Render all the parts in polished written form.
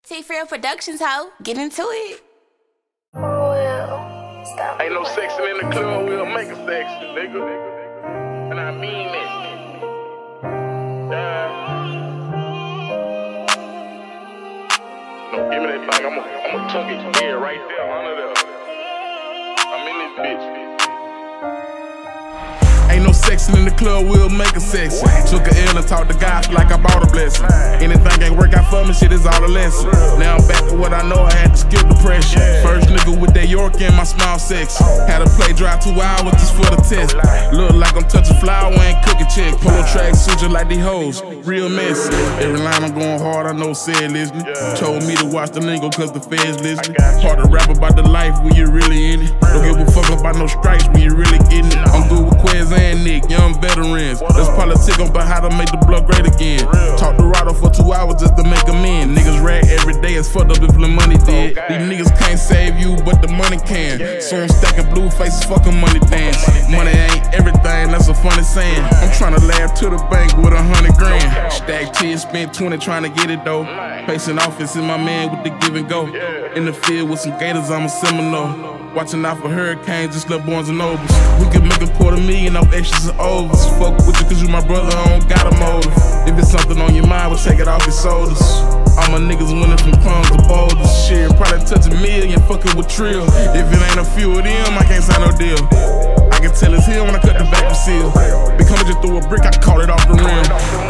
T-Frill Productions, ho. Get into it. Ain't no sexing in the club, we'll make it sexy, nigga. And I mean it. No, give me that thing, I'ma tuck it here, right there, under there. I'm in this bitch. Ain't no sexing in the club, we'll make it sexy. Took a L and talked to God like I bought a blessing. Anything ain't work out for me, shit is all a lesson. Now I'm back to what I know, I had to skip depression. First nigga with that York in my small section. Had to play dry 2 hours just for the test. Look like I'm touching flour, ain't cooking check. Polo track suit just like these hoes, real messy. Every line I'm going hard, I know said listening. Told me to watch the lingo cause the feds listening. Hard to rap about the life when you really in it. Don't give a fuck about no stripes when you really getting it. I'm good with Quez and Nick, young veterans. Let's politic on how to make the blood great again. Talk to Rado for 2 hours just to make them in. Niggas rag every day, it's fucked up if the money did. These niggas can't save you, but the money can. So I'm stacking blue faces, fucking money dance. Money ain't everything, that's a funny saying. I'm trying to laugh to the bank with 100 grand. Stack 10, spent 20 trying to get it though. Pacing office in my man with the give and go. In the field with some gators, I'm a Seminole. Watching out for hurricanes, just left Barnes and Nobles. We could make $250,000 off extras and overs. Fuck with you cause you my brother, I don't got a motive. If it's something on your mind, we'll take it off your shoulders. All my niggas winning from crumbs to boulders. Shit, probably touch $1 million, fucking with Trill. If it ain't a few of them, I can't sign no deal. I can tell it's here when I cut the vacuum seal. Been coming just through a brick, I caught it off the rim.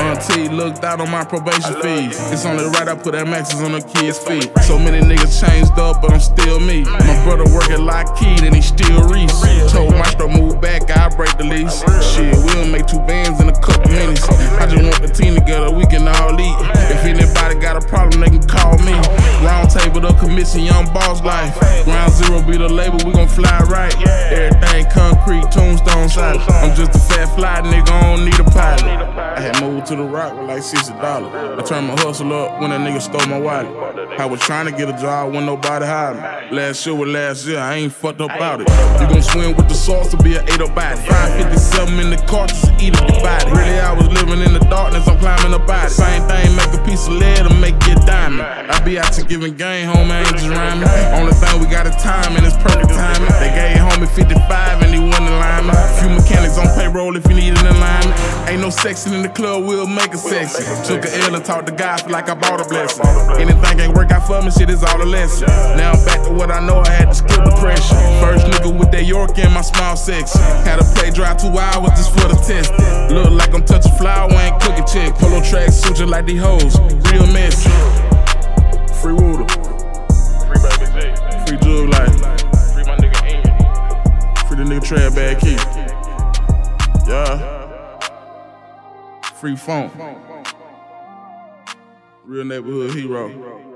T looked out on my probation fees. It's only right I put that maxes on the kids' feet. So many niggas changed up, but I'm still me. My brother working Lockheed and he still Reese. Told Maestro move back, I break the lease. Shit, we'll make 2 bands in a couple minutes. I just want the team together, we can all eat. If anybody got a problem, they can call me. Round table, the commission, young boss life. Ground Zero be the label, we gon' fly right. Everything concrete, tombstone side. I'm just a fat fly nigga, I don't need a pilot. I had moved to the Rock with like $60. I turned my hustle up when that nigga stole my wallet. I was trying to get a job when nobody hired me. Last year with last year, I ain't fucked up about it. You gon' swim with the sauce to be an 8 body. 557 in the car just to eat up your body. Really, I was living in the darkness, I'm climbing up out it. Same thing, make a piece of lead and make it diamond. I be out to giving game, home, I ain't just rhyming. Only thing we got is time and it's perfect timing. They gave homie 55 and he won the lineman. Few mechanics on payroll if you need an alignment. Ain't no sexing in the club, we'll make it sexy. Took a L and talked to God like I bought a blessing. Anything ain't work out for me, shit is all a lesson. Now I'm back to what I know, I had to skip depression. First nigga with that York in my small section. Had to play dry 2 hours just for the test. Look like I'm touching flour, ain't cooking check. Polo track suit just like these hoes, real messy. Free Wooder. Free Baby J. Free Jug Life. Free my nigga Ian. Free the nigga Trap Bad Key. Yeah. Free Funk. Real neighborhood hero.